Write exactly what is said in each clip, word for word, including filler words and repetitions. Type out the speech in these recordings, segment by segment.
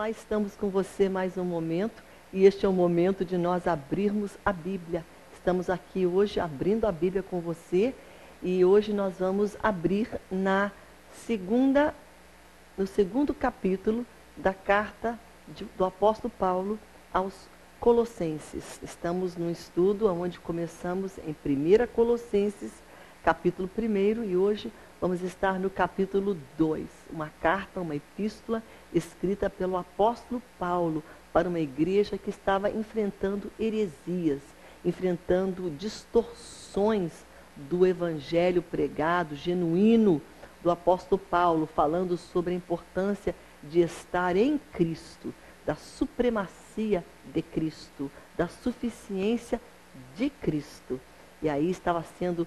Olá, estamos com você mais um momento e este é o momento de nós abrirmos a Bíblia. Estamos aqui hoje abrindo a Bíblia com você e hoje nós vamos abrir na segunda, no segundo capítulo da carta de, do apóstolo Paulo aos Colossenses. Estamos num estudo onde começamos em primeira Colossenses, capítulo primeiro, e hoje vamos estar no capítulo dois, uma carta, uma epístola escrita pelo apóstolo Paulo para uma igreja que estava enfrentando heresias, enfrentando distorções do evangelho pregado, genuíno, do apóstolo Paulo, falando sobre a importância de estar em Cristo, da supremacia de Cristo, da suficiência de Cristo. E aí estava sendo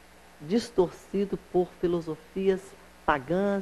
distorcido por filosofias pagãs,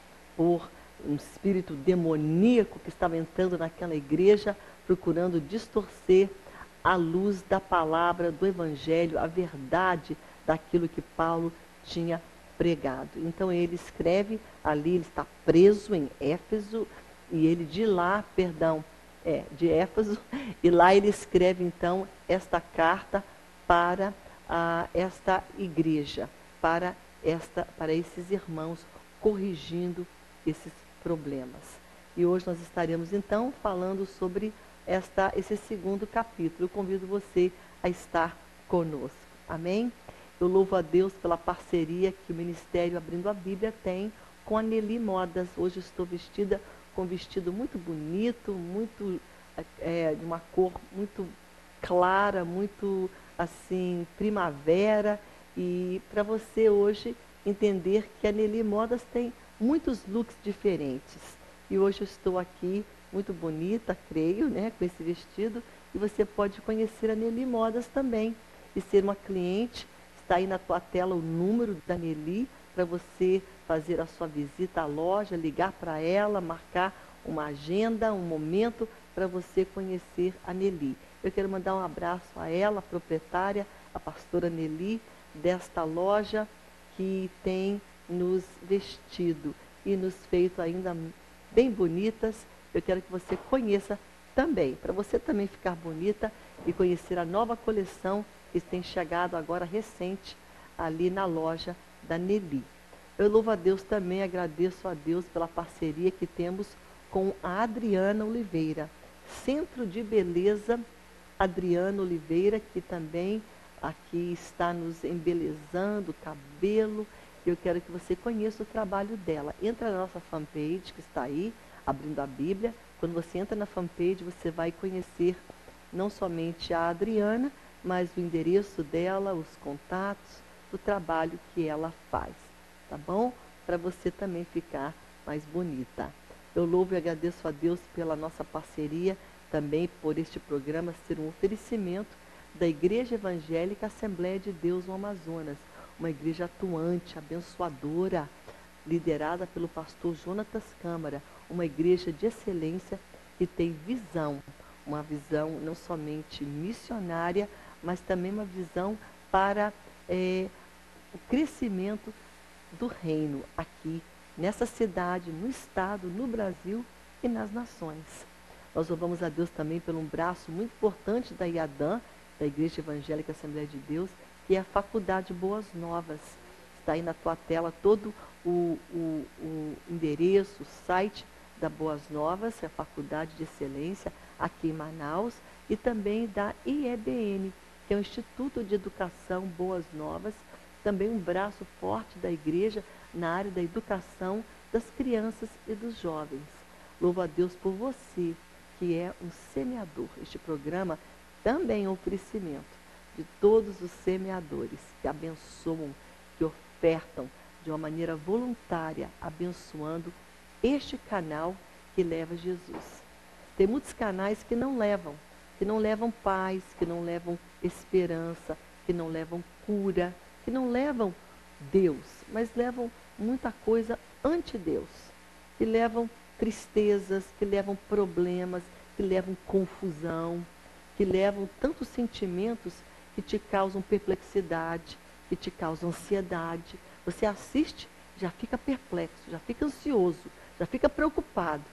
por um espírito demoníaco que estava entrando naquela igreja, procurando distorcer a luz da palavra, do evangelho, a verdade daquilo que Paulo tinha pregado. Então ele escreve ali, ele está preso em Éfeso, e ele de lá, perdão, é, de Éfeso, e lá ele escreve então esta carta para a esta igreja, para, esta, para esses irmãos, corrigindo esses problemas. E hoje nós estaremos então falando sobre esta, esse segundo capítulo. Eu convido você a estar conosco. Amém? Eu louvo a Deus pela parceria que o Ministério Abrindo a Bíblia tem com a Nelly Modas. Hoje estou vestida com um vestido muito bonito, muito é, de uma cor muito clara, muito assim, primavera. E para você hoje entender que a Nelly Modas tem muitos looks diferentes. E hoje eu estou aqui muito bonita, creio, né, com esse vestido. E você pode conhecer a Nelly Modas também e ser uma cliente. Está aí na tua tela o número da Nelly para você fazer a sua visita à loja, ligar para ela, marcar uma agenda, um momento para você conhecer a Nelly. Eu quero mandar um abraço a ela, a proprietária, a pastora Nelly, desta loja que tem nos vestido e nos feito ainda bem bonitas. Eu quero que você conheça também, para você também ficar bonita e conhecer a nova coleção que tem chegado agora recente ali na loja da Nelly. Eu louvo a Deus também, agradeço a Deus pela parceria que temos com a Adriana Oliveira, Centro de Beleza Adriana Oliveira, que também aqui está nos embelezando o cabelo. Eu quero que você conheça o trabalho dela. Entra na nossa fanpage, que está aí, abrindo a Bíblia. Quando você entra na fanpage, você vai conhecer não somente a Adriana, mas o endereço dela, os contatos, o trabalho que ela faz. Tá bom? Para você também ficar mais bonita. Eu louvo e agradeço a Deus pela nossa parceria, também por este programa ser um oferecimento da Igreja Evangélica Assembleia de Deus no Amazonas, uma igreja atuante, abençoadora, liderada pelo pastor Jonatas Câmara, uma igreja de excelência que tem visão, uma visão não somente missionária, mas também uma visão para é, o crescimento do reino aqui, nessa cidade, no estado, no Brasil e nas nações. Nós louvamos a Deus também por um braço muito importante da IADAM, da Igreja Evangélica Assembleia de Deus, que é a Faculdade Boas Novas. Está aí na tua tela todo o, o, o endereço, o site da Boas Novas, que é a Faculdade de Excelência aqui em Manaus, e também da I E B N, que é o Instituto de Educação Boas Novas, também um braço forte da igreja na área da educação das crianças e dos jovens. Louvo a Deus por você, que é um semeador. Este programa também é um oferecimento de todos os semeadores que abençoam, que ofertam de uma maneira voluntária, abençoando este canal que leva Jesus. Tem muitos canais que não levam, que não levam paz, que não levam esperança, que não levam cura, que não levam Deus, mas levam muita coisa ante-Deus, que levam tristezas, que levam problemas, que levam confusão, que levam tantos sentimentos que te causam perplexidade, que te causam ansiedade. Você assiste, já fica perplexo, já fica ansioso, já fica preocupado.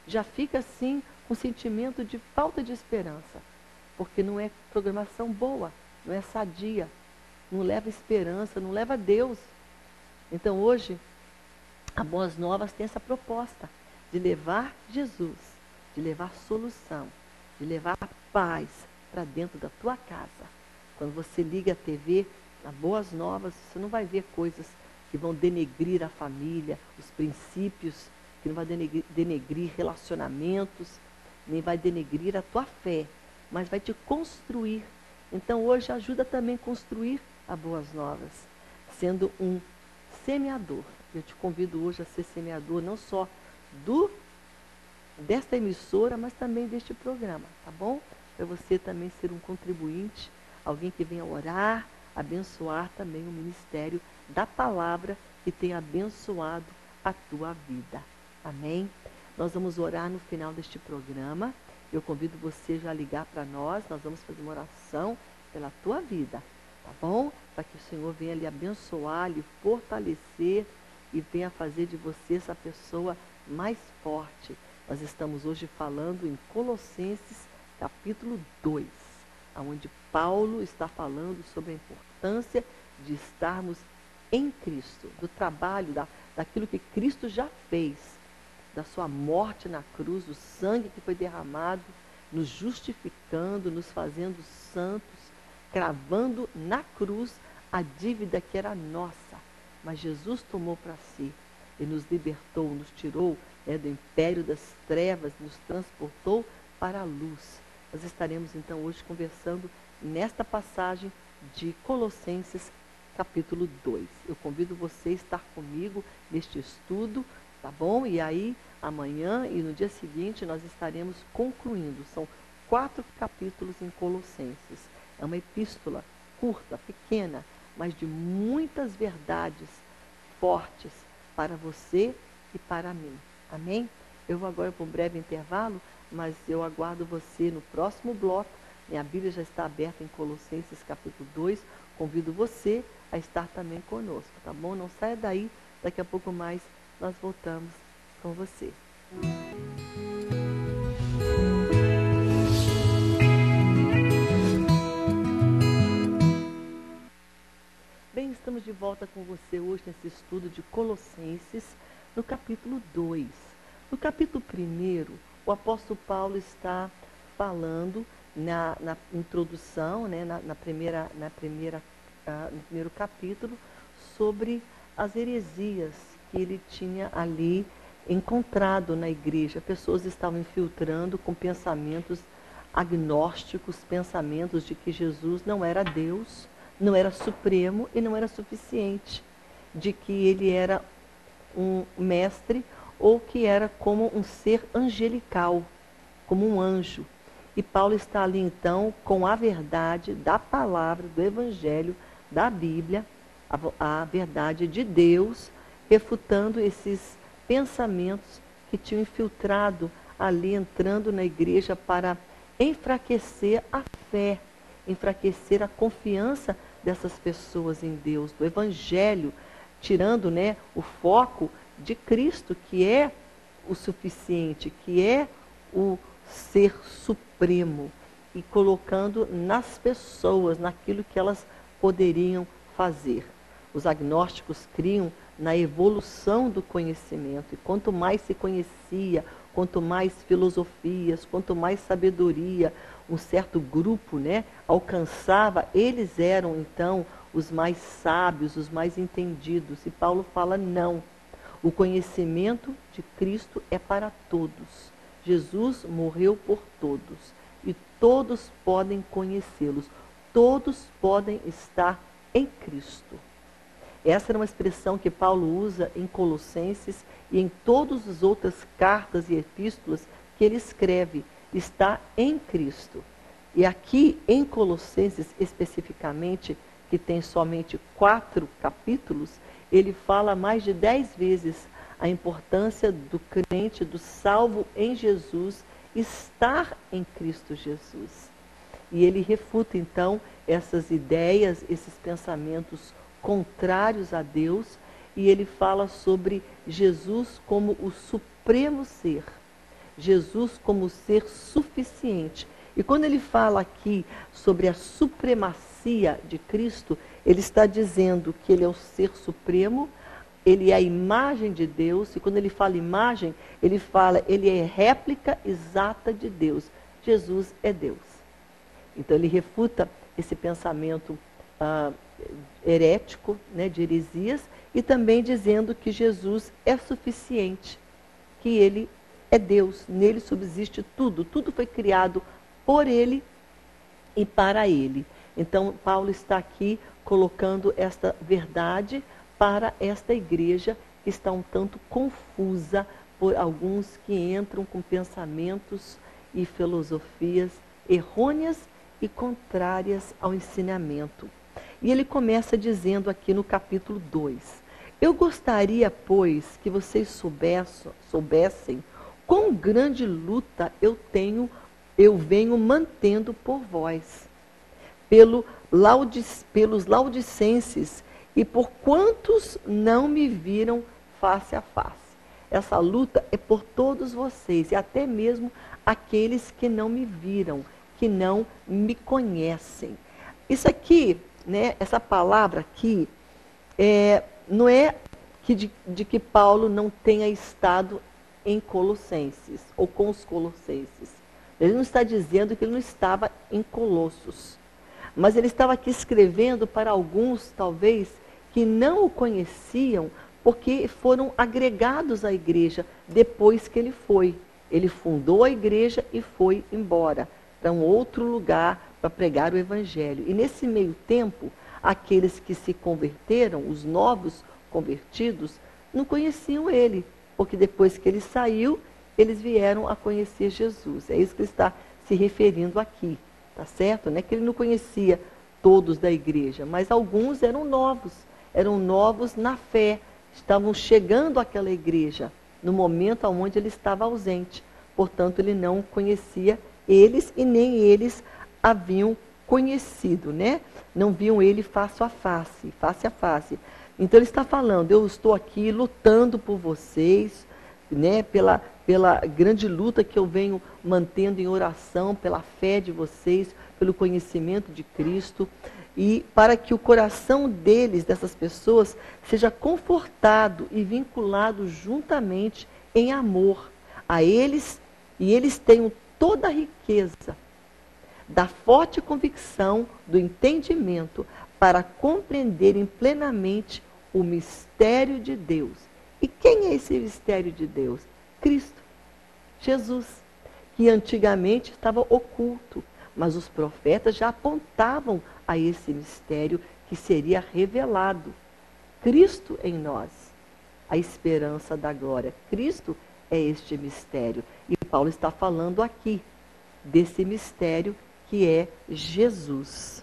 já fica assim com sentimento de falta de esperança, porque não é programação boa, não é sadia, não leva esperança, não leva Deus. Então hoje, a Boas Novas tem essa proposta de levar Jesus, de levar solução, de levar paz para dentro da tua casa. Quando você liga a T V, na Boas Novas, você não vai ver coisas que vão denegrir a família, os princípios, que não vai denegrir, denegrir relacionamentos, nem vai denegrir a tua fé, mas vai te construir. Então hoje ajuda também a construir a Boas Novas, sendo um semeador. Eu te convido hoje a ser semeador, não só do, desta emissora, mas também deste programa, tá bom? Para você também ser um contribuinte, alguém que venha orar, abençoar também o ministério da palavra que tem abençoado a tua vida. Amém? Nós vamos orar no final deste programa. Eu convido você já a ligar para nós, nós vamos fazer uma oração pela tua vida, tá bom? Para que o Senhor venha lhe abençoar, lhe fortalecer e venha fazer de você essa pessoa mais forte. Nós estamos hoje falando em Colossenses capítulo dois, onde Paulo está falando sobre a importância de estarmos em Cristo, do trabalho, da, daquilo que Cristo já fez, da sua morte na cruz, do sangue que foi derramado, nos justificando, nos fazendo santos, cravando na cruz a dívida que era nossa. Mas Jesus tomou para si e nos libertou, nos tirou né, do império das trevas, nos transportou para a luz. Nós estaremos então hoje conversando nesta passagem de Colossenses capítulo dois. Eu convido você a estar comigo neste estudo, tá bom? E aí, amanhã e no dia seguinte, nós estaremos concluindo. São quatro capítulos em Colossenses. É uma epístola curta, pequena, mas de muitas verdades fortes para você e para mim. Amém? Eu vou agora para um breve intervalo, mas eu aguardo você no próximo bloco. Minha Bíblia já está aberta em Colossenses capítulo dois. Convido você a estar também conosco, tá bom? Não saia daí, daqui a pouco mais nós voltamos com você. Bem, estamos de volta com você hoje nesse estudo de Colossenses, no capítulo dois. No capítulo primeiro, o apóstolo Paulo está falando na, na introdução, né, na, na primeira, na primeira, uh, no primeiro capítulo, sobre as heresias que ele tinha ali encontrado na igreja. Pessoas estavam infiltrando com pensamentos agnósticos, pensamentos de que Jesus não era Deus, não era supremo e não era suficiente, de que ele era um mestre ou que era como um ser angelical, como um anjo. E Paulo está ali então com a verdade da palavra, do evangelho, da Bíblia, a, a verdade de Deus, refutando esses pensamentos que tinham infiltrado ali, entrando na igreja para enfraquecer a fé, enfraquecer a confiança dessas pessoas em Deus, do evangelho, tirando né, o foco de Cristo, que é o suficiente, que é o ser supremo, e colocando nas pessoas, naquilo que elas poderiam fazer. Os agnósticos criam na evolução do conhecimento, e quanto mais se conhecia, quanto mais filosofias, quanto mais sabedoria um certo grupo né, alcançava, eles eram então os mais sábios, os mais entendidos. E Paulo fala não, o conhecimento de Cristo é para todos. Jesus morreu por todos e todos podem conhecê-los, todos podem estar em Cristo. Essa era uma expressão que Paulo usa em Colossenses e em todas as outras cartas e epístolas que ele escreve, está em Cristo. E aqui em Colossenses especificamente, que tem somente quatro capítulos, ele fala mais de dez vezes a importância do crente, do salvo em Jesus, estar em Cristo Jesus. E ele refuta então essas ideias, esses pensamentos contrários a Deus, e ele fala sobre Jesus como o supremo ser. Jesus como ser suficiente. E quando ele fala aqui sobre a supremacia de Cristo, ele está dizendo que ele é o ser supremo, ele é a imagem de Deus, e quando ele fala imagem, ele fala, ele é réplica exata de Deus. Jesus é Deus. Então ele refuta esse pensamento ah, herético, né, de heresias, e também dizendo que Jesus é suficiente, que ele é Deus, nele subsiste tudo, tudo foi criado por ele e para ele. Então Paulo está aqui colocando esta verdade para esta igreja que está um tanto confusa por alguns que entram com pensamentos e filosofias errôneas e contrárias ao ensinamento. E ele começa dizendo aqui no capítulo dois, eu gostaria, pois, que vocês soubessem, soubessem quão grande luta eu tenho, eu venho mantendo por vós, pelo laudic, pelos laudicenses e por quantos não me viram face a face. Essa luta é por todos vocês, e até mesmo aqueles que não me viram, que não me conhecem. Isso aqui, né, essa palavra aqui, é, não é que de, de que Paulo não tenha estado em Colossenses, ou com os colossenses. Ele não está dizendo que ele não estava em Colossos, mas ele estava aqui escrevendo para alguns, talvez, que não o conheciam, porque foram agregados à igreja depois que ele foi. Ele fundou a igreja e foi embora para um outro lugar para pregar o evangelho. E nesse meio tempo, aqueles que se converteram, os novos convertidos, não conheciam ele, porque depois que ele saiu, eles vieram a conhecer Jesus. É isso que ele está se referindo aqui, tá certo? Não é que ele não conhecia todos da igreja, mas alguns eram novos, eram novos na fé, estavam chegando àquela igreja no momento onde ele estava ausente. Portanto, ele não conhecia eles e nem eles haviam conhecido, né? Não viam ele face a face, face a face. Então ele está falando, eu estou aqui lutando por vocês, né? Pela, pela grande luta que eu venho mantendo em oração, pela fé de vocês, pelo conhecimento de Cristo, e para que o coração deles, dessas pessoas, seja confortado e vinculado juntamente em amor a eles, e eles tenham toda a riqueza da forte convicção, do entendimento, para compreenderem plenamente o mistério de Deus. E quem é esse mistério de Deus? Cristo, Jesus, que antigamente estava oculto, mas os profetas já apontavam a esse mistério que seria revelado. Cristo em nós, a esperança da glória. Cristo é este mistério. E Paulo está falando aqui desse mistério que é Jesus,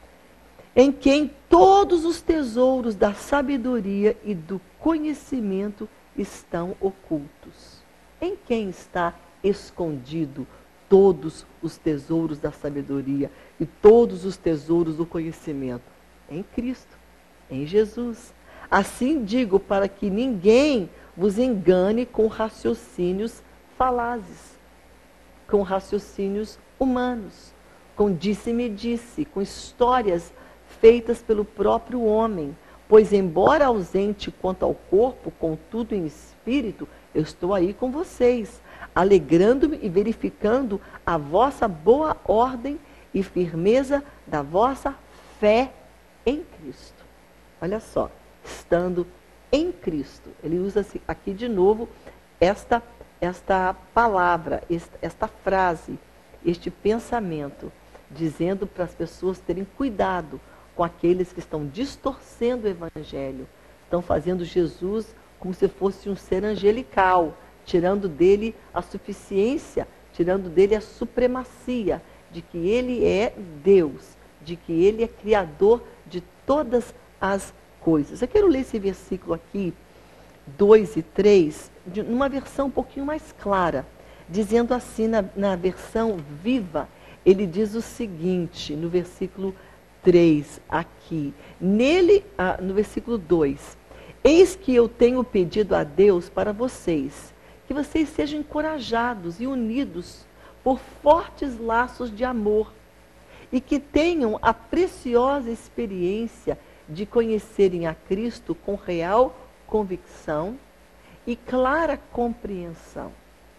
em quem todos os tesouros da sabedoria e do conhecimento estão ocultos. Em quem está escondido todos os tesouros da sabedoria e todos os tesouros do conhecimento? Em Cristo, em Jesus. Assim digo, para que ninguém vos engane com raciocínios falazes, com raciocínios humanos, com disse-me-disse, com histórias feitas pelo próprio homem. Pois, embora ausente quanto ao corpo, contudo em espírito, eu estou aí com vocês, alegrando-me e verificando a vossa boa ordem e firmeza da vossa fé em Cristo. Olha só, estando em Cristo. Ele usa aqui de novo esta, esta palavra, esta, esta frase, este pensamento, dizendo para as pessoas terem cuidado com aqueles que estão distorcendo o evangelho, estão fazendo Jesus como se fosse um ser angelical, tirando dele a suficiência, tirando dele a supremacia, de que ele é Deus, de que ele é criador de todas as coisas. Eu quero ler esse versículo aqui, dois e três, de, numa versão um pouquinho mais clara, dizendo assim, na, na versão viva, ele diz o seguinte, no versículo três, aqui, nele, ah, no versículo dois, eis que eu tenho pedido a Deus para vocês, que vocês sejam encorajados e unidos por fortes laços de amor e que tenham a preciosa experiência de conhecerem a Cristo com real convicção e clara compreensão.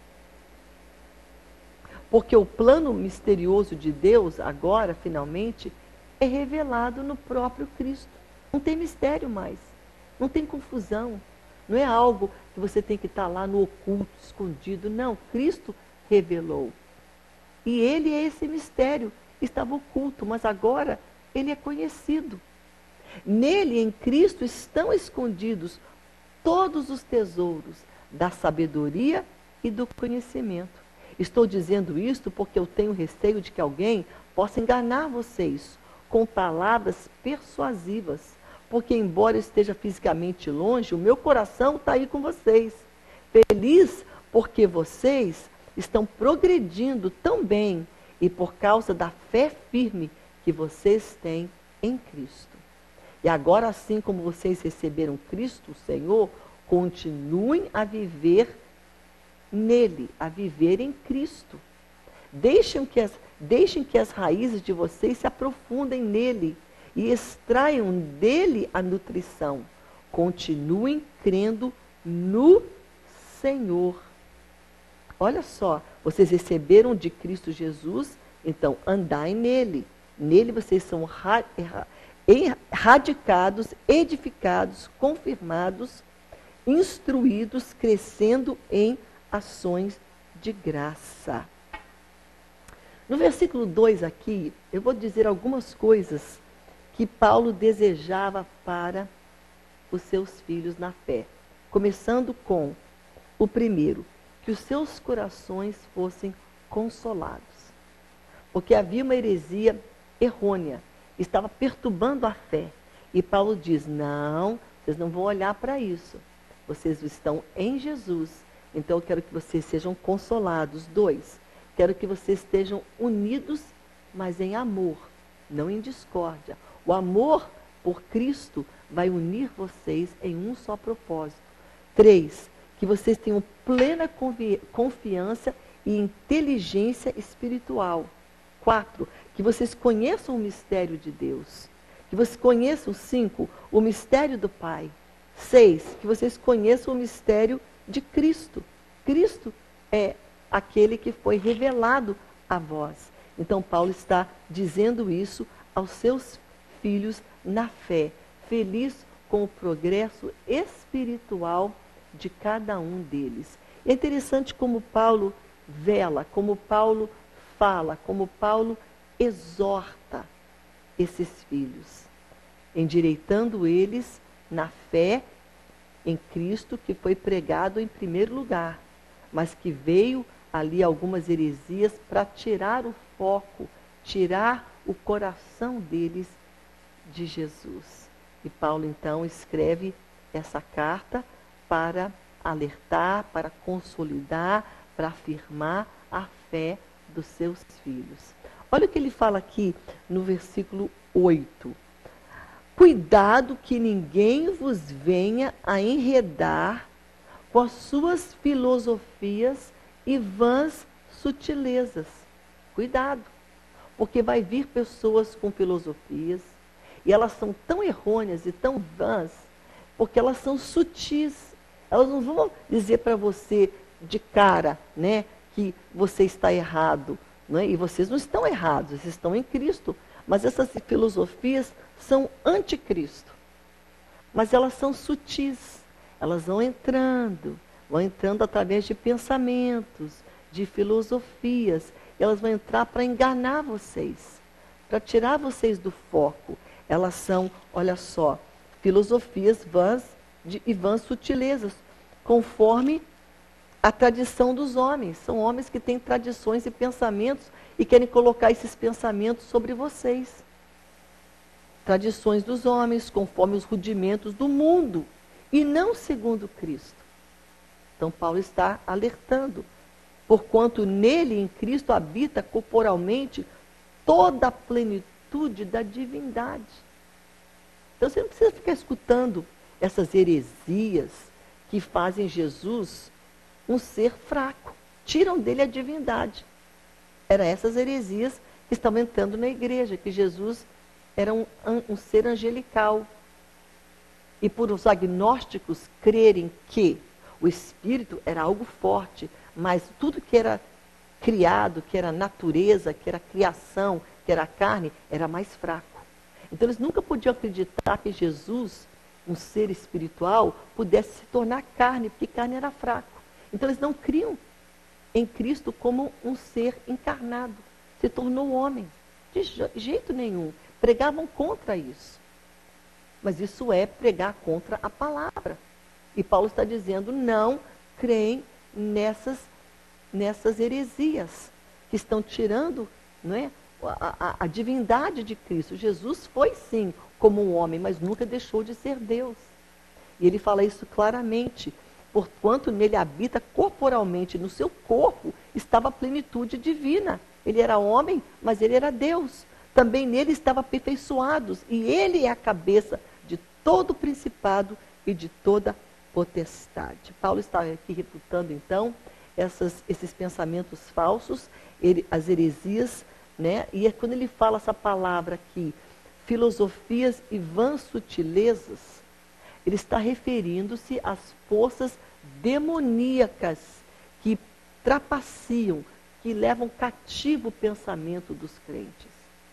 Porque o plano misterioso de Deus, agora, finalmente, é revelado no próprio Cristo. Não tem mistério mais, não tem confusão, não é algo que você tem que estar lá no oculto, escondido. Não, Cristo revelou. E ele é esse mistério, estava oculto, mas agora ele é conhecido. Nele, em Cristo, estão escondidos todos os tesouros da sabedoria e do conhecimento. Estou dizendo isto porque eu tenho receio de que alguém possa enganar vocês com palavras persuasivas, porque embora eu esteja fisicamente longe, o meu coração está aí com vocês. Feliz porque vocês estão progredindo tão bem e por causa da fé firme que vocês têm em Cristo. E agora, assim como vocês receberam Cristo, o Senhor, continuem a viver nele, a viver em Cristo. Deixem que as, deixem que as raízes de vocês se aprofundem nele e extraiam dele a nutrição. Continuem crendo no Senhor. Olha só, vocês receberam de Cristo Jesus, então andai nele. Nele vocês são ra, radicados, edificados, confirmados, instruídos, crescendo em ações de graça. No versículo dois aqui, eu vou dizer algumas coisas que Paulo desejava para os seus filhos na fé. Começando com o primeiro, que os seus corações fossem consolados. Porque havia uma heresia errônea, estava perturbando a fé. E Paulo diz, não, vocês não vão olhar para isso. Vocês estão em Jesus. Então eu quero que vocês sejam consolados. Dois, quero que vocês estejam unidos, mas em amor, não em discórdia. O amor por Cristo vai unir vocês em um só propósito. Três, que vocês tenham plena confiança e inteligência espiritual. Quatro, que vocês conheçam o mistério de Deus. Que vocês conheçam, cinco, o mistério do Pai. Seis, que vocês conheçam o mistério de Cristo. Cristo é aquele que foi revelado a vós. Então Paulo está dizendo isso aos seus filhos na fé. Feliz com o progresso espiritual de cada um deles. É interessante como Paulo vela, como Paulo fala, como Paulo exorta esses filhos, endireitando eles na fé em Cristo, que foi pregado em primeiro lugar, mas que veio ali algumas heresias para tirar o foco, tirar o coração deles de Jesus. E Paulo então escreve essa carta para alertar, para consolidar, para afirmar a fé dos seus filhos. Olha o que ele fala aqui no versículo oito. Cuidado que ninguém vos venha a enredar com as suas filosofias e vãs sutilezas. Cuidado, porque vai vir pessoas com filosofias e elas são tão errôneas e tão vãs, porque elas são sutis. Elas não vão dizer para você de cara, né, que você está errado, né? E vocês não estão errados, vocês estão em Cristo. Mas essas filosofias são anticristo. Mas elas são sutis. Elas vão entrando, vão entrando através de pensamentos, de filosofias. Elas vão entrar para enganar vocês, para tirar vocês do foco. Elas são, olha só, filosofias vãs de, e vãs sutilezas, conforme a tradição dos homens. São homens que têm tradições e pensamentos e querem colocar esses pensamentos sobre vocês. Tradições dos homens, conforme os rudimentos do mundo, e não segundo Cristo. Então Paulo está alertando, porquanto nele, em Cristo, habita corporalmente toda a plenitude da divindade. Então você não precisa ficar escutando essas heresias que fazem Jesus um ser fraco. Tiram dele a divindade. Eram essas heresias que estão entrando na igreja, que Jesus era um, um ser angelical. E por os agnósticos crerem que o espírito era algo forte, mas tudo que era criado, que era natureza, que era criação, que era carne, era mais fraco. Então eles nunca podiam acreditar que Jesus, um ser espiritual, pudesse se tornar carne, porque carne era fraco. Então eles não criam em Cristo como um ser encarnado. Se tornou homem. De jeito nenhum. Pregavam contra isso. Mas isso é pregar contra a palavra. E Paulo está dizendo, não creem nessas, nessas heresias que estão tirando, não é, a, a, a divindade de Cristo. Jesus foi sim como um homem, mas nunca deixou de ser Deus. E ele fala isso claramente. Porquanto nele habita corporalmente, no seu corpo estava a plenitude divina. Ele era homem, mas ele era Deus. Também nele estava aperfeiçoados, e ele é a cabeça de todo principado e de toda potestade. Paulo está aqui refutando, então, essas, esses pensamentos falsos, ele, as heresias, né? E é quando ele fala essa palavra aqui, filosofias e vãs sutilezas, ele está referindo-se às forças demoníacas que trapaceam, que levam cativo o pensamento dos crentes.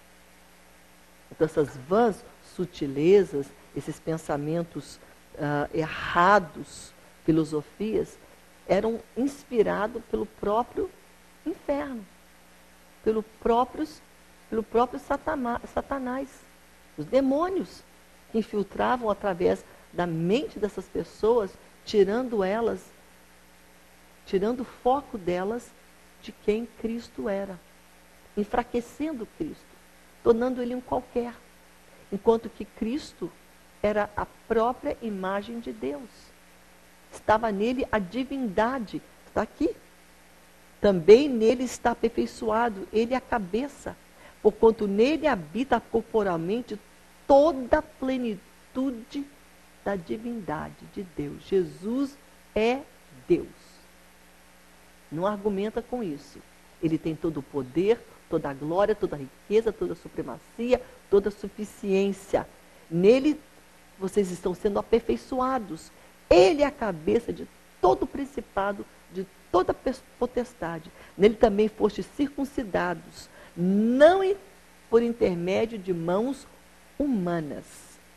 Então, essas vãs sutilezas, esses pensamentos uh, errados, filosofias, eram inspirados pelo próprio inferno, pelo, próprios, pelo próprio Satanás, os demônios que infiltravam através da mente dessas pessoas, tirando elas, tirando o foco delas de quem Cristo era, enfraquecendo Cristo, tornando ele um qualquer, enquanto que Cristo era a própria imagem de Deus. Estava nele a divindade, está aqui. Também nele está aperfeiçoado, ele é a cabeça, porquanto nele habita corporalmente toda a plenitude da divindade de Deus. Jesus é Deus. Não argumenta com isso. Ele tem todo o poder, toda a glória, toda a riqueza, toda a supremacia, toda a suficiência. Nele vocês estão sendo aperfeiçoados. Ele é a cabeça de todo o principado, de toda a potestade. Nele também fostes circuncidados, não por intermédio de mãos humanas.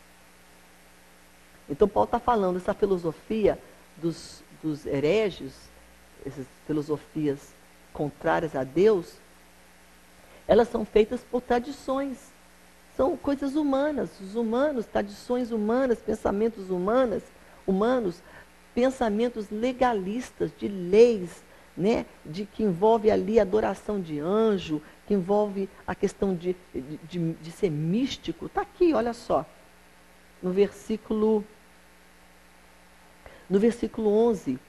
Então Paulo está falando, essa filosofia dos, dos hereges, essas filosofias contrárias a Deus, elas são feitas por tradições. São coisas humanas, os humanos, tradições humanas, pensamentos humanos, humanos, pensamentos legalistas, de leis, né, de que envolve ali a adoração de anjo, que envolve a questão de, de, de, de ser místico. Está aqui, olha só, no versículo, no versículo onze,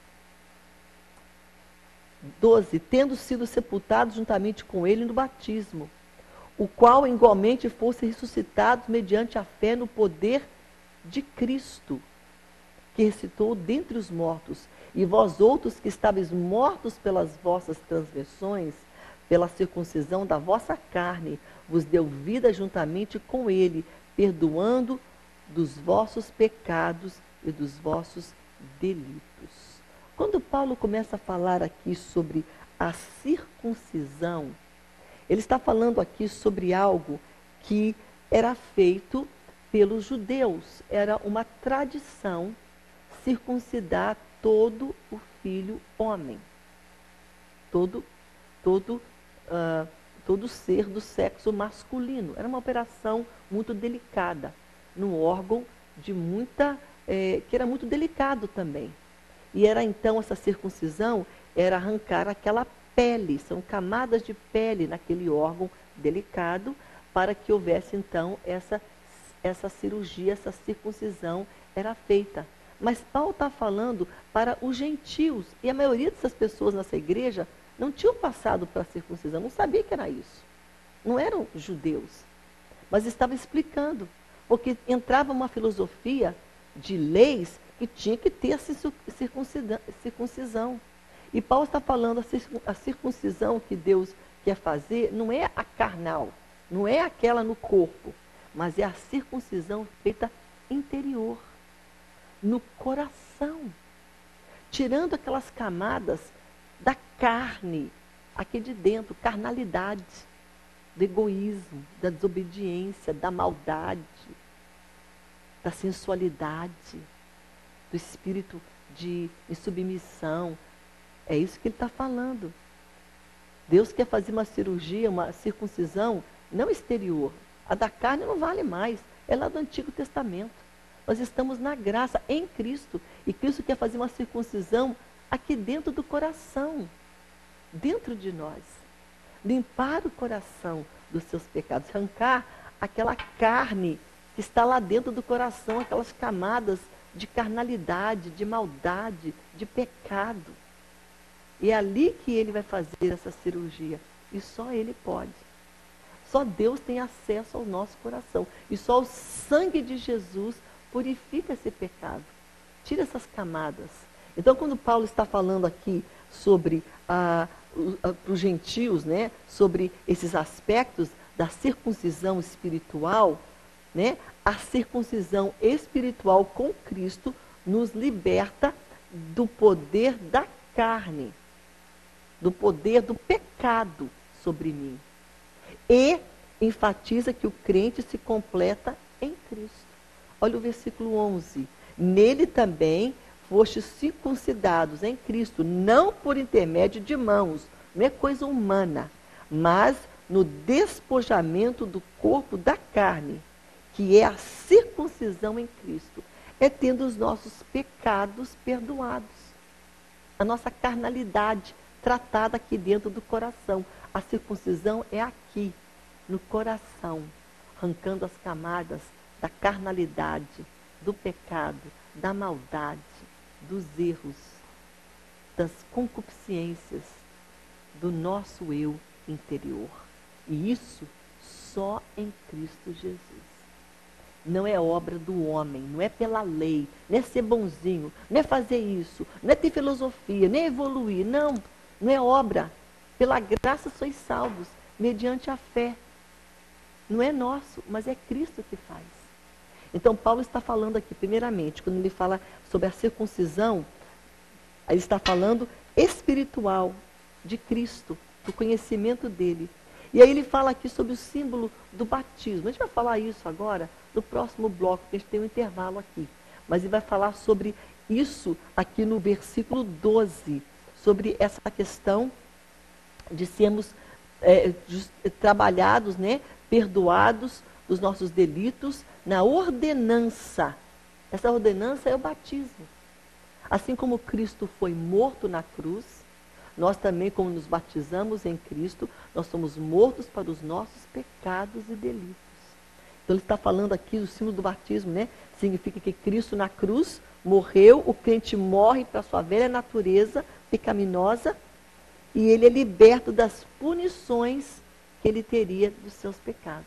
doze, tendo sido sepultados juntamente com ele no batismo, o qual igualmente fosse ressuscitados mediante a fé no poder de Cristo, que ressuscitou dentre os mortos, e vós outros que estáveis mortos pelas vossas transgressões, pela circuncisão da vossa carne, vos deu vida juntamente com ele, perdoando dos vossos pecados e dos vossos delitos. Quando Paulo começa a falar aqui sobre a circuncisão, ele está falando aqui sobre algo que era feito pelos judeus. Era uma tradição circuncidar todo o filho homem. Todo, todo, uh, todo ser do sexo masculino. Era uma operação muito delicada, num órgão de muita, eh, que era muito delicado também. E era então, essa circuncisão, era arrancar aquela pele, são camadas de pele naquele órgão delicado, para que houvesse então essa, essa cirurgia, essa circuncisão era feita. Mas Paulo está falando para os gentios, e a maioria dessas pessoas nessa igreja não tinham passado para a circuncisão, não sabia que era isso. Não eram judeus, mas estava explicando, porque entrava uma filosofia de leis que tinha que ter a circuncisão. E Paulo está falando, a circuncisão que Deus quer fazer não é a carnal, não é aquela no corpo, mas é a circuncisão feita interior, no coração, tirando aquelas camadas da carne, aqui de dentro, carnalidade, do egoísmo, da desobediência, da maldade, da sensualidade, do espírito de insubmissão. É isso que ele está falando. Deus quer fazer uma cirurgia, uma circuncisão, não exterior. A da carne não vale mais, é lá do Antigo Testamento. Nós estamos na graça, em Cristo. E Cristo quer fazer uma circuncisão aqui dentro do coração, dentro de nós. Limpar o coração dos seus pecados, arrancar aquela carne que está lá dentro do coração, aquelas camadas de carnalidade, de maldade, de pecado. E é ali que ele vai fazer essa cirurgia. E só ele pode. Só Deus tem acesso ao nosso coração. E só o sangue de Jesus purifica esse pecado. Tira essas camadas. Então, quando Paulo está falando aqui sobre ah, para os gentios, né, sobre esses aspectos da circuncisão espiritual, né, a circuncisão espiritual com Cristo nos liberta do poder da carne, do poder do pecado sobre mim. E enfatiza que o crente se completa em Cristo. Olha o versículo onze. Nele também fostes circuncidados em Cristo, não por intermédio de mãos, não é coisa humana, mas no despojamento do corpo da carne, que é a circuncisão em Cristo. É tendo os nossos pecados perdoados. A nossa carnalidade tratada aqui dentro do coração. A circuncisão é aqui, no coração, arrancando as camadas da carnalidade, do pecado, da maldade, dos erros, das concupiscências do nosso eu interior. E isso só em Cristo Jesus. Não é obra do homem, não é pela lei, não é ser bonzinho, não é fazer isso, não é ter filosofia, nem evoluir, não. Não é obra. Pela graça sois salvos, mediante a fé. Não é nosso, mas é Cristo que faz. Então, Paulo está falando aqui, primeiramente, quando ele fala sobre a circuncisão, ele está falando espiritual, de Cristo, do conhecimento dele. E aí ele fala aqui sobre o símbolo do batismo. A gente vai falar isso agora no próximo bloco, porque a gente tem um intervalo aqui. Mas ele vai falar sobre isso aqui no versículo doze, sobre essa questão de sermos é, just, trabalhados, né, perdoados dos nossos delitos na ordenança. Essa ordenança é o batismo. Assim como Cristo foi morto na cruz, nós também, como nos batizamos em Cristo, nós somos mortos para os nossos pecados e delitos. Então ele está falando aqui do símbolo do batismo, né? Significa que Cristo na cruz morreu, o crente morre para a sua velha natureza pecaminosa e ele é liberto das punições que ele teria dos seus pecados.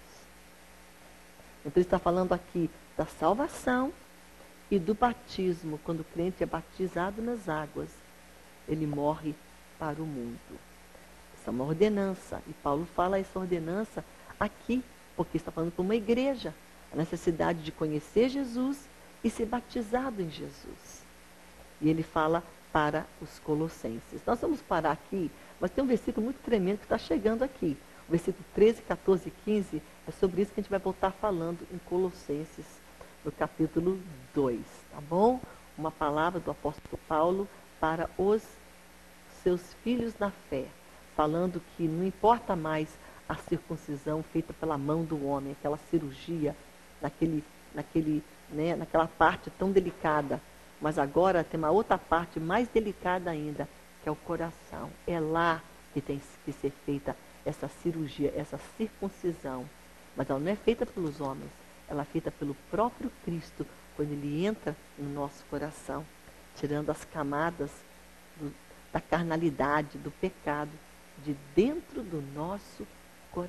Então ele está falando aqui da salvação e do batismo. Quando o crente é batizado nas águas, ele morre para o mundo. Essa é uma ordenança. E Paulo fala essa ordenança aqui, porque está falando para uma igreja. A necessidade de conhecer Jesus e ser batizado em Jesus. E ele fala para os colossenses. Nós vamos parar aqui, mas tem um versículo muito tremendo que está chegando aqui. O versículo treze, quatorze e quinze é sobre isso que a gente vai voltar falando em Colossenses, no capítulo dois. Tá bom? Uma palavra do apóstolo Paulo para os seus filhos na fé, falando que não importa mais a circuncisão feita pela mão do homem, aquela cirurgia, naquele, naquele, né, naquela parte tão delicada, mas agora tem uma outra parte mais delicada ainda, que é o coração. É lá que tem que ser feita essa cirurgia, essa circuncisão. Mas ela não é feita pelos homens, ela é feita pelo próprio Cristo, quando ele entra no nosso coração, tirando as camadas do, da carnalidade, do pecado, de dentro do nosso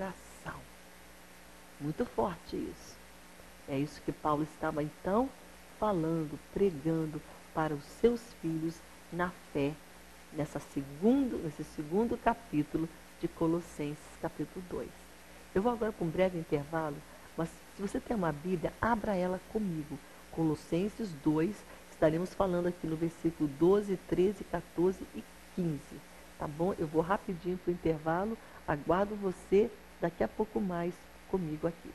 coração. Muito forte isso. É isso que Paulo estava, então, falando, pregando para os seus filhos na fé, nessa segundo, nesse segundo capítulo de Colossenses, capítulo dois. Eu vou agora para um breve intervalo, mas se você tem uma Bíblia, abra ela comigo. Colossenses dois, estaremos falando aqui no versículo doze, treze, quatorze e quinze. Tá bom? Eu vou rapidinho para o intervalo, aguardo você daqui a pouco mais comigo aqui.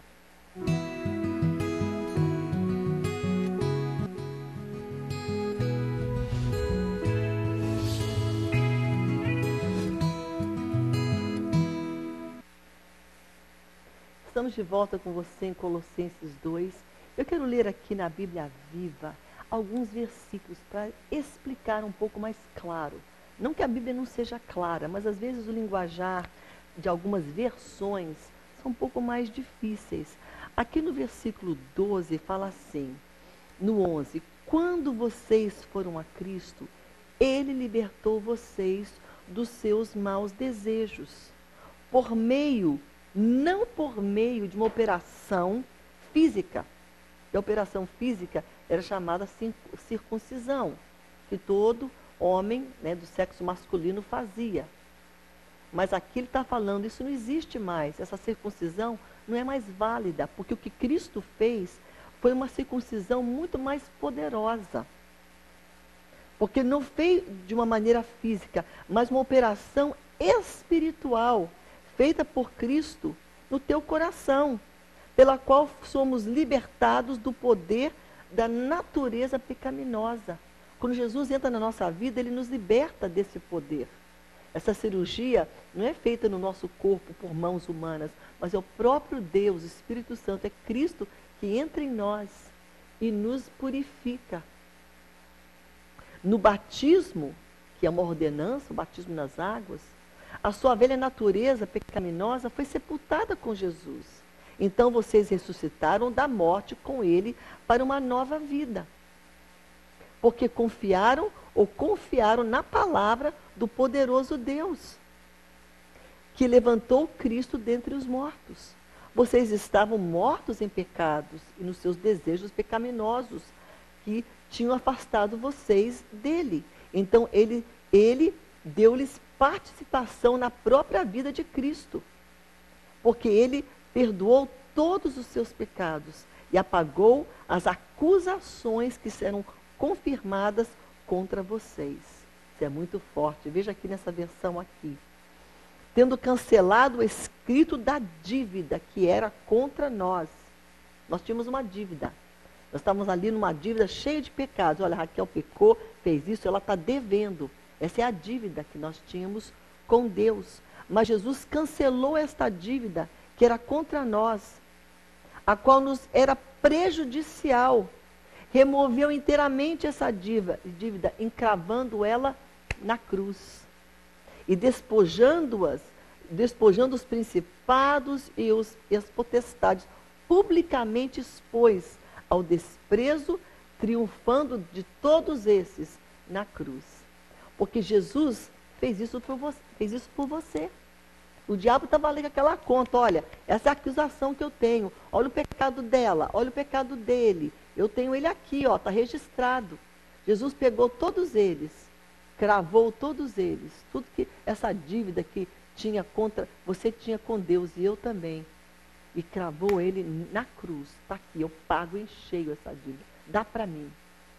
Estamos de volta com você em Colossenses dois. Eu quero ler aqui na Bíblia Viva alguns versículos para explicar um pouco mais claro. Não que a Bíblia não seja clara, mas às vezes o linguajar de algumas versões são um pouco mais difíceis. Aqui no versículo doze fala assim, no onze, quando vocês foram a Cristo, Ele libertou vocês dos seus maus desejos, por meio não por meio de uma operação física. E a operação física era chamada circuncisão, que todo homem, né, do sexo masculino fazia. Mas aqui ele está falando, isso não existe mais. Essa circuncisão não é mais válida, porque o que Cristo fez foi uma circuncisão muito mais poderosa. Porque não fez de uma maneira física, mas uma operação espiritual, feita por Cristo no teu coração, pela qual somos libertados do poder da natureza pecaminosa. Quando Jesus entra na nossa vida, Ele nos liberta desse poder. Essa cirurgia não é feita no nosso corpo por mãos humanas, mas é o próprio Deus, o Espírito Santo, é Cristo que entra em nós e nos purifica. No batismo, que é uma ordenança, o batismo nas águas, a sua velha natureza pecaminosa foi sepultada com Jesus. Então vocês ressuscitaram da morte com Ele para uma nova vida. Porque confiaram ou confiaram na palavra do poderoso Deus, que levantou Cristo dentre os mortos. Vocês estavam mortos em pecados e nos seus desejos pecaminosos, que tinham afastado vocês dele. Então ele, ele deu-lhes participação na própria vida de Cristo, porque Ele perdoou todos os seus pecados e apagou as acusações que serão confirmadas contra vocês. Isso é muito forte. Veja aqui nessa versão aqui. Tendo cancelado o escrito da dívida que era contra nós. Nós tínhamos uma dívida. Nós estávamos ali numa dívida cheia de pecados. Olha, Raquel pecou, fez isso, ela está devendo. Essa é a dívida que nós tínhamos com Deus. Mas Jesus cancelou esta dívida que era contra nós, a qual nos era prejudicial. Removeu inteiramente essa dívida, dívida encravando ela na cruz. E despojando-as, despojando os principados e, os, e as potestades, publicamente expôs ao desprezo, triunfando de todos esses na cruz. Porque Jesus fez isso por você. Fez isso por você. O diabo estava ali com aquela conta, olha, essa é a acusação que eu tenho, olha o pecado dela, olha o pecado dele, eu tenho ele aqui, ó, está registrado. Jesus pegou todos eles, cravou todos eles, tudo que, essa dívida que tinha contra, você tinha com Deus e eu também, e cravou ele na cruz, está aqui, eu pago em cheio essa dívida, dá para mim,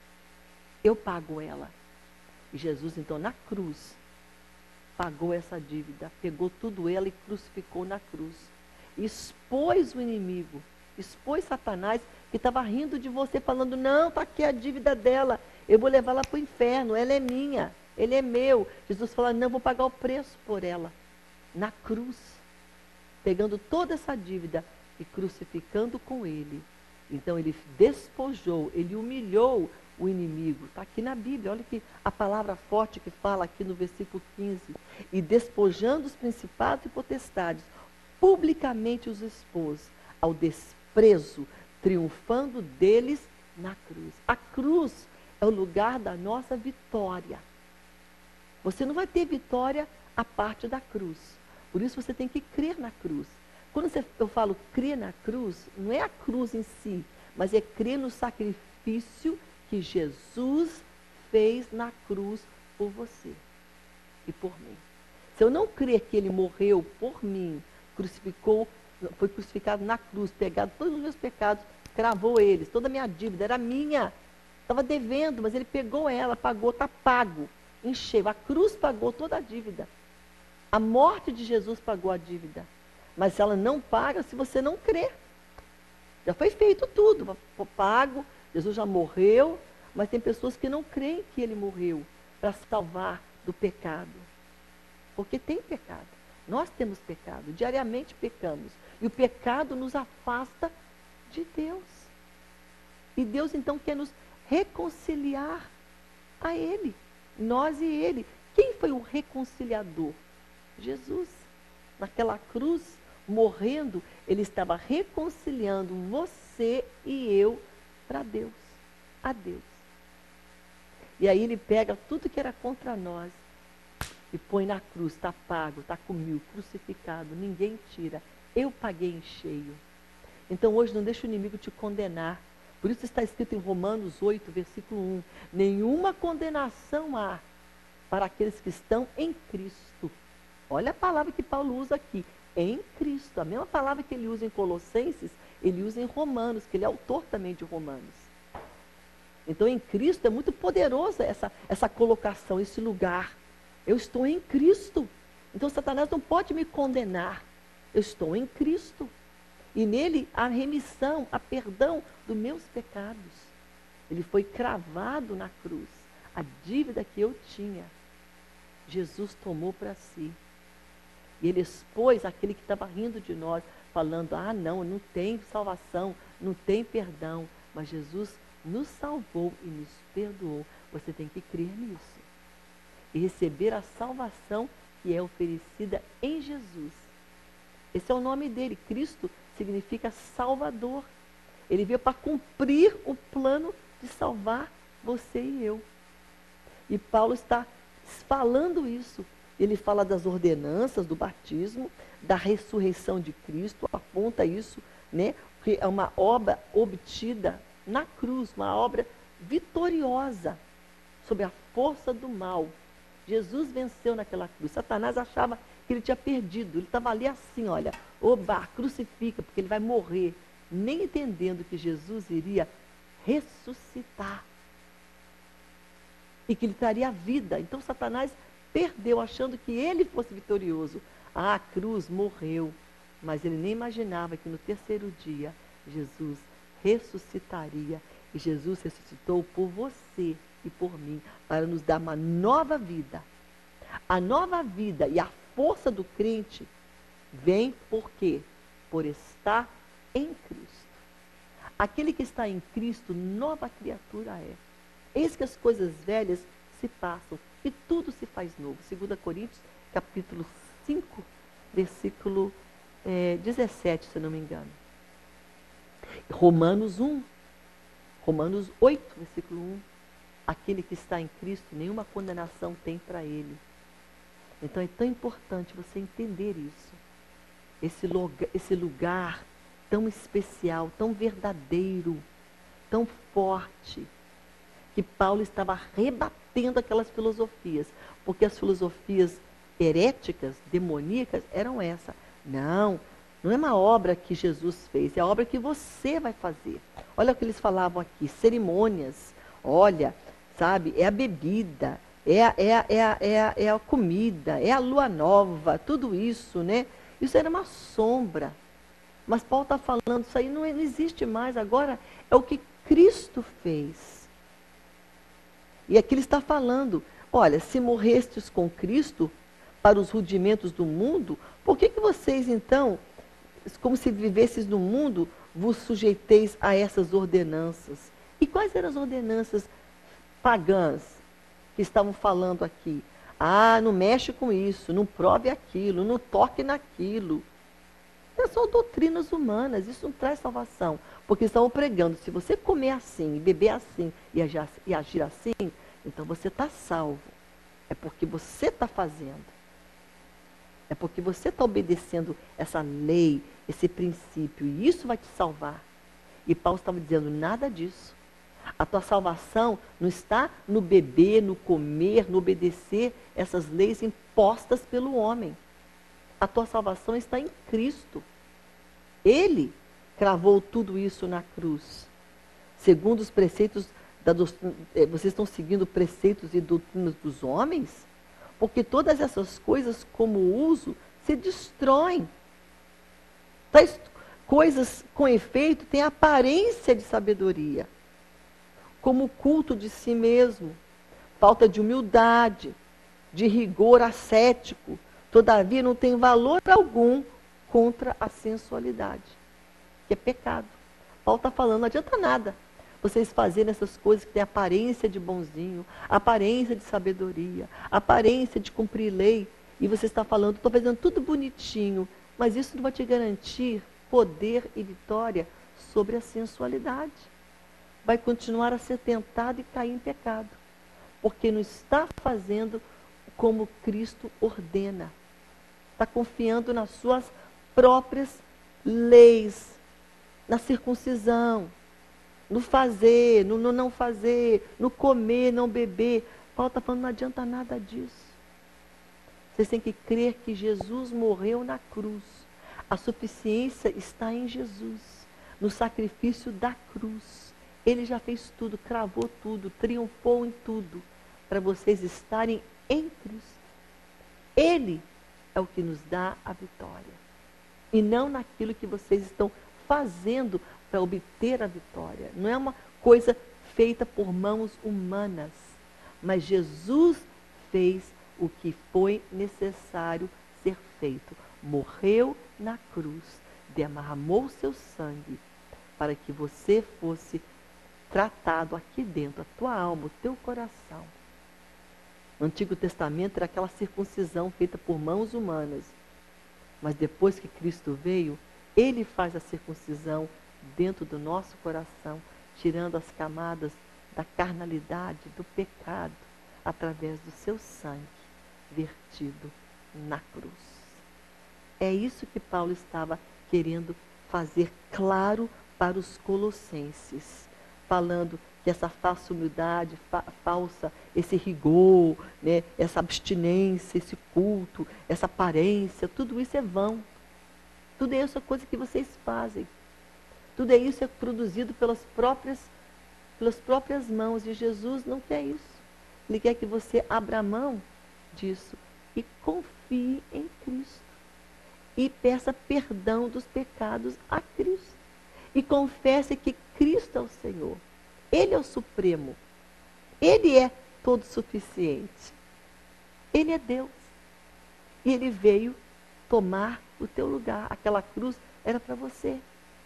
eu pago ela. E Jesus, então, na cruz, pagou essa dívida, pegou tudo ela e crucificou na cruz. Expôs o inimigo, expôs Satanás, que estava rindo de você, falando, não, está aqui a dívida dela, eu vou levá-la para o inferno, ela é minha, ele é meu. Jesus falou, não, vou pagar o preço por ela, na cruz, pegando toda essa dívida e crucificando com ele. Então ele despojou, ele humilhou o inimigo. Está aqui na Bíblia, olha que a palavra forte que fala aqui no versículo quinze. E despojando os principados e potestades, publicamente os expôs ao desprezo, triunfando deles na cruz. A cruz é o lugar da nossa vitória. Você não vai ter vitória à parte da cruz. Por isso você tem que crer na cruz. Quando você, eu falo crer na cruz, não é a cruz em si, mas é crer no sacrifício sacrifício que Jesus fez na cruz por você e por mim. Se eu não crer que ele morreu por mim, crucificou, foi crucificado na cruz, pegado todos os meus pecados, cravou eles, toda a minha dívida era minha. Estava devendo, mas ele pegou ela, pagou, está pago, encheu. A cruz pagou toda a dívida. A morte de Jesus pagou a dívida. Mas ela não paga se você não crer. Já foi feito tudo, foi pago, Jesus já morreu, mas tem pessoas que não creem que ele morreu para salvar do pecado. Porque tem pecado. Nós temos pecado, diariamente pecamos. E o pecado nos afasta de Deus. E Deus então quer nos reconciliar a ele, nós e ele. Quem foi o reconciliador? Jesus. Naquela cruz, morrendo, ele estava reconciliando você e eu para Deus, a Deus. E aí ele pega tudo que era contra nós e põe na cruz, está pago, está comigo, crucificado, ninguém tira. Eu paguei em cheio. Então hoje não deixa o inimigo te condenar. Por isso está escrito em Romanos oito, versículo um. Nenhuma condenação há para aqueles que estão em Cristo. Olha a palavra que Paulo usa aqui. Em Cristo. A mesma palavra que ele usa em Colossenses, ele usa em Romanos, que ele é autor também de Romanos. Então em Cristo é muito poderosa essa, essa colocação, esse lugar. Eu estou em Cristo. Então Satanás não pode me condenar. Eu estou em Cristo. E nele há remissão, há perdão dos meus pecados. Ele foi cravado na cruz. A dívida que eu tinha, Jesus tomou para si. E ele expôs aquele que estava rindo de nós, falando, ah não, não tem salvação, não tem perdão. Mas Jesus nos salvou e nos perdoou. Você tem que crer nisso. E receber a salvação que é oferecida em Jesus. Esse é o nome dele. Cristo significa Salvador. Ele veio para cumprir o plano de salvar você e eu. E Paulo está falando isso. Ele fala das ordenanças do batismo, da ressurreição de Cristo, aponta isso, né? Que é uma obra obtida na cruz, uma obra vitoriosa sobre a força do mal. Jesus venceu naquela cruz. Satanás achava que ele tinha perdido. Ele estava ali assim, olha, oba, crucifica, porque ele vai morrer. Nem entendendo que Jesus iria ressuscitar. E que ele traria a vida. Então Satanás perdeu, achando que ele fosse vitorioso. Ah, a cruz morreu. Mas ele nem imaginava que no terceiro dia, Jesus ressuscitaria. E Jesus ressuscitou por você e por mim, para nos dar uma nova vida. A nova vida e a força do crente vem por quê? Por estar em Cristo. Aquele que está em Cristo, nova criatura é. Eis que as coisas velhas se passam e tudo se faz novo. Segunda Coríntios, capítulo cinco, versículo é, dezessete, se não me engano. Romanos um, Romanos oito, versículo um. Aquele que está em Cristo, nenhuma condenação tem para ele. Então é tão importante você entender isso. Esse lugar, esse lugar tão especial, tão verdadeiro, tão forte, que Paulo estava rebatendo aquelas filosofias. Porque as filosofias heréticas, demoníacas, eram essa. Não, não é uma obra que Jesus fez, é a obra que você vai fazer. Olha o que eles falavam aqui, cerimônias, olha, sabe, é a bebida, é a, é, a, é, a, é, a, é a comida, é a lua nova, tudo isso, né? Isso era uma sombra. Mas Paulo está falando, isso aí não existe mais, agora é o que Cristo fez. E aqui ele está falando, olha, se morrestes com Cristo para os rudimentos do mundo, por que, que vocês então, como se vivesses no mundo, vos sujeiteis a essas ordenanças? E quais eram as ordenanças pagãs que estavam falando aqui? Ah, não mexe com isso, não prove aquilo, não toque naquilo. São doutrinas humanas, isso não traz salvação. Porque estão pregando, se você comer assim, beber assim e agir, e agir assim, então você está salvo. É porque você está fazendo. É porque você está obedecendo essa lei, esse princípio, e isso vai te salvar. E Paulo estava dizendo, nada disso. A tua salvação não está no beber, no comer, no obedecer essas leis impostas pelo homem. A tua salvação está em Cristo. Ele cravou tudo isso na cruz. Segundo os preceitos da doutrina, vocês estão seguindo preceitos e doutrinas dos homens? Porque todas essas coisas, como uso, se destroem. Tais coisas com efeito têm aparência de sabedoria, como o culto de si mesmo, falta de humildade, de rigor ascético, todavia não tem valor algum contra a sensualidade, que é pecado. Paulo está falando, não adianta nada vocês fazerem essas coisas que têm aparência de bonzinho, aparência de sabedoria, aparência de cumprir lei, e você está falando, estou fazendo tudo bonitinho, mas isso não vai te garantir poder e vitória sobre a sensualidade. Vai continuar a ser tentado e cair em pecado, porque não está fazendo como Cristo ordena. Está confiando nas suas próprias leis, na circuncisão, no fazer, no, no não fazer, no comer, não beber. Paulo está falando, não adianta nada disso. Vocês têm que crer que Jesus morreu na cruz. A suficiência está em Jesus, no sacrifício da cruz. Ele já fez tudo, cravou tudo, triunfou em tudo, para vocês estarem em Cristo. Ele é o que nos dá a vitória. E não naquilo que vocês estão fazendo para obter a vitória. Não é uma coisa feita por mãos humanas. Mas Jesus fez o que foi necessário ser feito. Morreu na cruz, derramou seu sangue para que você fosse tratado aqui dentro, a tua alma, o teu coração. No Antigo Testamento era aquela circuncisão feita por mãos humanas. Mas depois que Cristo veio, Ele faz a circuncisão dentro do nosso coração, tirando as camadas da carnalidade, do pecado, através do seu sangue vertido na cruz. É isso que Paulo estava querendo fazer claro para os colossenses, falando que essa falsa humildade, fa falsa, esse rigor, né, essa abstinência, esse culto, essa aparência, tudo isso é vão. Tudo isso é coisa que vocês fazem. Tudo isso é produzido pelas próprias, pelas próprias mãos. E Jesus não quer isso. Ele quer que você abra mão disso e confie em Cristo. E peça perdão dos pecados a Cristo. E confesse que Cristo é o Senhor. Ele é o Supremo. Ele é todo suficiente. Ele é Deus. E Ele veio tomar o teu lugar. Aquela cruz era para você.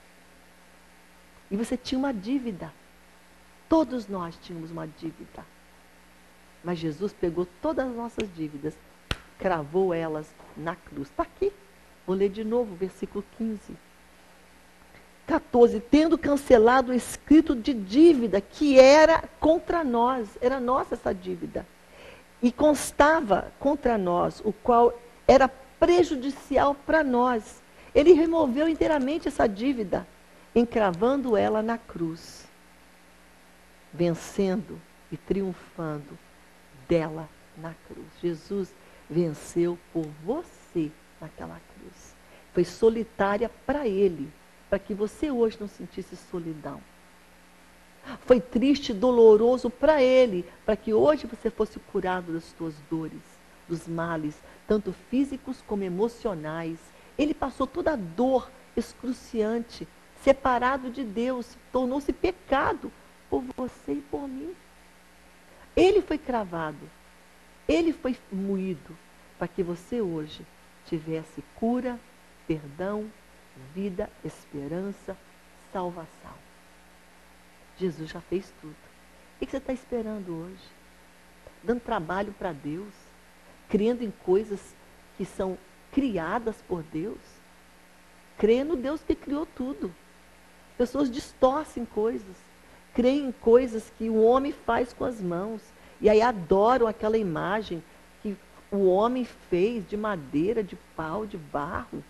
E você tinha uma dívida. Todos nós tínhamos uma dívida. Mas Jesus pegou todas as nossas dívidas, cravou elas na cruz. Está aqui. Vou ler de novo, versículo quinze. quatorze. Tendo cancelado o escrito de dívida que era contra nós. Era nossa essa dívida. E constava contra nós, o qual era prejudicial para nós. Ele removeu inteiramente essa dívida, encravando ela na cruz, vencendo e triunfando dela na cruz. Jesus venceu por você naquela cruz. Foi solitária para Ele, para que você hoje não sentisse solidão. Foi triste e doloroso para Ele, para que hoje você fosse curado das suas dores, dos males, tanto físicos como emocionais. Ele passou toda a dor excruciante, separado de Deus, tornou-se pecado por você e por mim. Ele foi cravado, Ele foi moído, para que você hoje tivesse cura, perdão, vida, esperança, salvação. Jesus já fez tudo. O que você está esperando hoje? Dando trabalho para Deus? Crendo em coisas que são criadas por Deus? Crê no Deus que criou tudo. Pessoas distorcem coisas. Creem em coisas que o homem faz com as mãos. E aí adoram aquela imagem que o homem fez de madeira, de pau, de barro.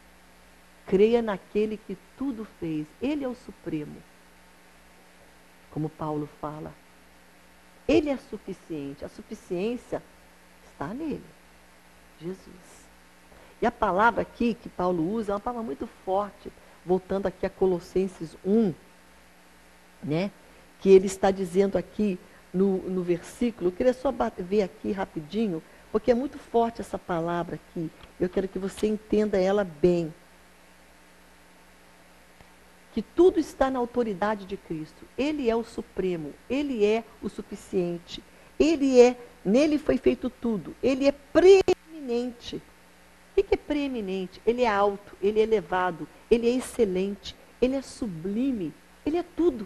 Creia naquele que tudo fez. Ele é o Supremo. como Paulo fala. Ele é suficiente. A suficiência está nele, Jesus. E a palavra aqui que Paulo usa é uma palavra muito forte, voltando aqui a Colossenses um, né? Que ele está dizendo aqui no, no versículo, eu queria só ver aqui rapidinho, porque é muito forte essa palavra aqui. Eu quero que você entenda ela bem. Que tudo está na autoridade de Cristo. Ele é o supremo, Ele é o suficiente. Ele é, nele foi feito tudo. Ele é preeminente. O que é preeminente? Ele é alto, Ele é elevado, Ele é excelente, Ele é sublime, Ele é tudo.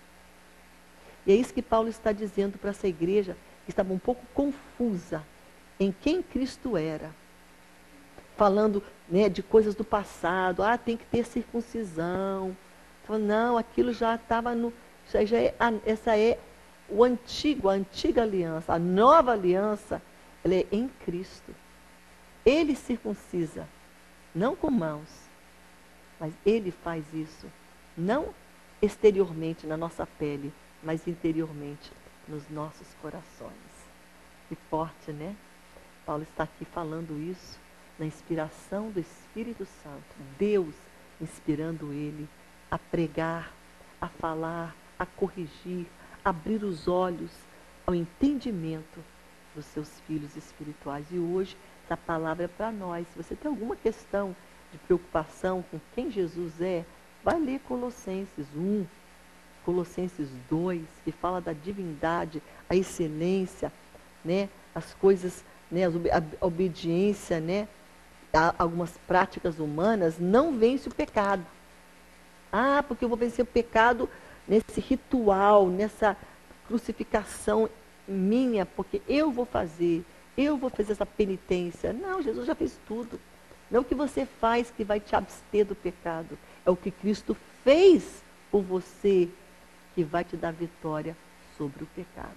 E é isso que Paulo está dizendo para essa igreja, que estava um pouco confusa em quem Cristo era. Falando, né, de coisas do passado, ah, tem que ter circuncisão. Falando, não, aquilo já estava no... Já, já é, essa é o antigo, a antiga aliança. A nova aliança, ela é em Cristo. Ele circuncisa, não com mãos, mas Ele faz isso, não exteriormente na nossa pele, mas interiormente nos nossos corações. Que forte, né? Paulo está aqui falando isso na inspiração do Espírito Santo. Deus inspirando ele a pregar, a falar, a corrigir, a abrir os olhos ao entendimento dos seus filhos espirituais. E hoje, essa palavra é para nós. Se você tem alguma questão de preocupação com quem Jesus é, vai ler Colossenses um, Colossenses dois, que fala da divindade, a excelência, né, as coisas, né, a obediência, né, a algumas práticas humanas, não vence o pecado. Ah, porque eu vou vencer o pecado nesse ritual, nessa crucificação minha, porque eu vou fazer, eu vou fazer essa penitência. Não, Jesus já fez tudo. Não o que você faz que vai te abster do pecado. É o que Cristo fez por você que vai te dar vitória sobre o pecado.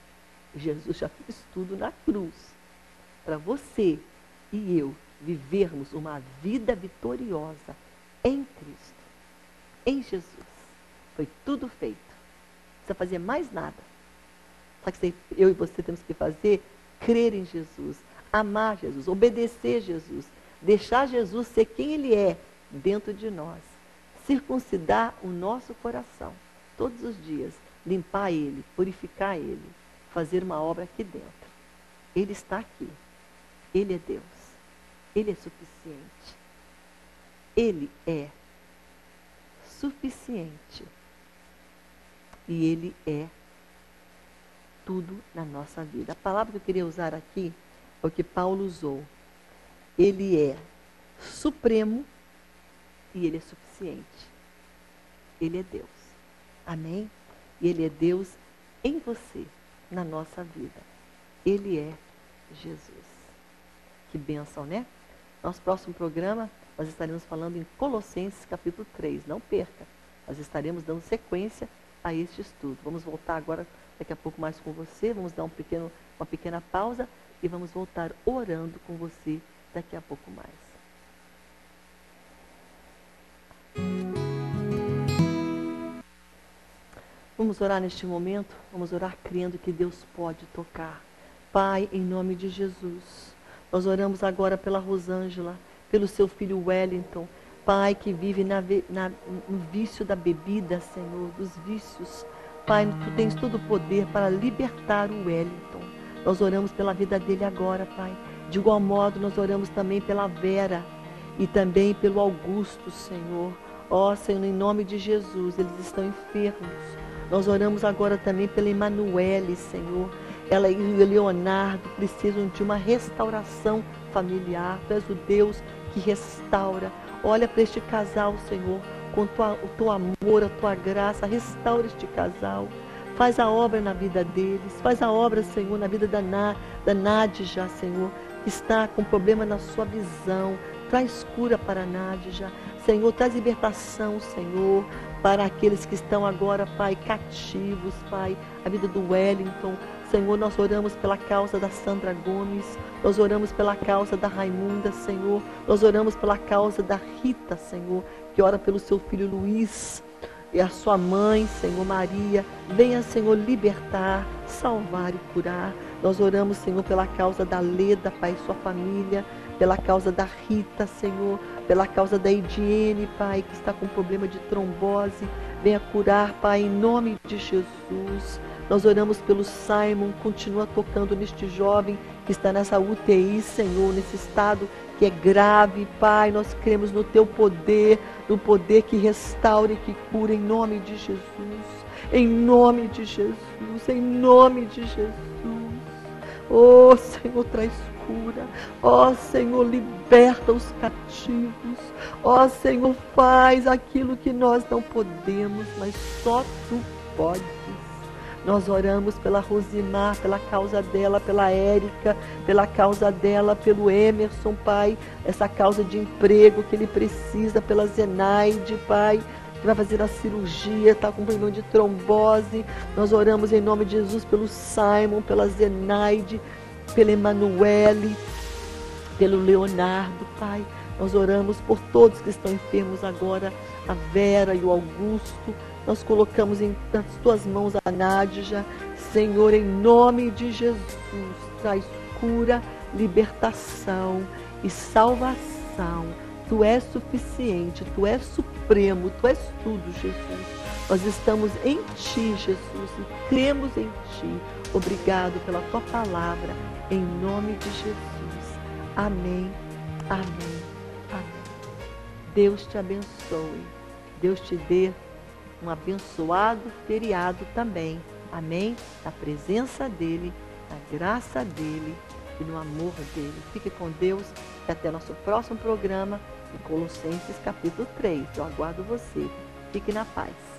Jesus já fez tudo na cruz. Para você e eu vivermos uma vida vitoriosa em Cristo, em Jesus. Foi tudo feito. Não precisa fazer mais nada. Só que eu e você temos que fazer, crer em Jesus, amar Jesus, obedecer Jesus, deixar Jesus ser quem Ele é dentro de nós, circuncidar o nosso coração todos os dias, limpar ele, purificar ele, fazer uma obra aqui dentro. Ele está aqui. Ele é Deus. Ele é suficiente. Ele é suficiente. E Ele é tudo na nossa vida. A palavra que eu queria usar aqui é o que Paulo usou. Ele é supremo e Ele é suficiente. Ele é Deus. Amém? E Ele é Deus em você, na nossa vida. Ele é Jesus. Que bênção, né? Nosso próximo programa, nós estaremos falando em Colossenses capítulo três. Não perca. Nós estaremos dando sequência a este estudo. Vamos voltar agora, daqui a pouco mais com você. Vamos dar um pequeno, uma pequena pausa e vamos voltar orando com você daqui a pouco mais. Vamos orar neste momento? Vamos orar crendo que Deus pode tocar. Pai, em nome de Jesus, nós oramos agora pela Rosângela, pelo seu filho Wellington. Pai, que vive na, na, no vício da bebida, Senhor, dos vícios. Pai, Tu tens todo o poder para libertar o Wellington. Nós oramos pela vida dele agora, Pai. De igual modo, nós oramos também pela Vera e também pelo Augusto, Senhor. Ó, Senhor, em nome de Jesus, eles estão enfermos. Nós oramos agora também pela Emanuele, Senhor. Ela e o Leonardo precisam de uma restauração familiar. Tu és o Deus que restaura. Olha para este casal, Senhor, com tua, o teu amor, a tua graça. Restaura este casal. Faz a obra na vida deles. Faz a obra, Senhor, na vida da, Na, da Nádija, Senhor, que está com problema na sua visão. Traz cura para a Nádija. Senhor, traz libertação, Senhor, para aqueles que estão agora, Pai, cativos, Pai. A vida do Wellington. Senhor, nós oramos pela causa da Sandra Gomes, nós oramos pela causa da Raimunda, Senhor, nós oramos pela causa da Rita, Senhor, que ora pelo seu filho Luiz. e a sua mãe, Senhor Maria. Venha, Senhor, libertar, salvar e curar. Nós oramos, Senhor, pela causa da Leda, Pai, e sua família, pela causa da Rita, Senhor, pela causa da Ediene, Pai, que está com problema de trombose. Venha curar, Pai, em nome de Jesus. Nós oramos pelo Simon, continua tocando neste jovem que está nessa U T I, Senhor, nesse estado que é grave, Pai. Nós cremos no Teu poder, no poder que restaura e que cura, em nome de Jesus. Em nome de Jesus, em nome de Jesus. Oh, Senhor, traz cura. Ó, Senhor, liberta os cativos. Ó, Senhor, faz aquilo que nós não podemos, mas só Tu podes. Nós oramos pela Rosimar, pela causa dela, pela Érica, pela causa dela, pelo Emerson, Pai, essa causa de emprego que ele precisa, pela Zenaide, Pai, que vai fazer a cirurgia, está com problema de trombose. Nós oramos em nome de Jesus pelo Simon, pela Zenaide, pela Emanuele, pelo Leonardo, Pai. Nós oramos por todos que estão enfermos agora, a Vera e o Augusto. Nós colocamos em nas Tuas mãos a Nádja. Senhor, em nome de Jesus, traz cura, libertação e salvação. Tu és suficiente, Tu és supremo, Tu és tudo, Jesus. Nós estamos em Ti, Jesus, e cremos em Ti. Obrigado pela Tua palavra, em nome de Jesus. Amém, amém, amém. Deus te abençoe. Deus te dê um abençoado feriado também. Amém? Na presença dEle, na graça dEle e no amor dEle. Fique com Deus e até nosso próximo programa em Colossenses capítulo três. Eu aguardo você. Fique na paz.